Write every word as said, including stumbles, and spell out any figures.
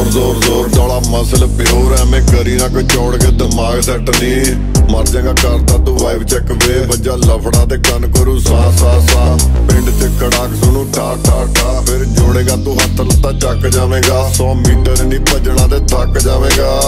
जोर जोर जोर डोला मसल प्योर एवें करी ना कोई चौड़ के दिमाग सैट नहीं मर जाएगा करता तू वाइब चेक वे बजा लफड़ा ते कन करू सा सा सा पिंड च कड़ाक सुनू ठा ठा ठा फिर जोड़ेगा तू हथ लत्ता चक जावेगा सौ मीटर नहीं भजना ते थक जावेगा।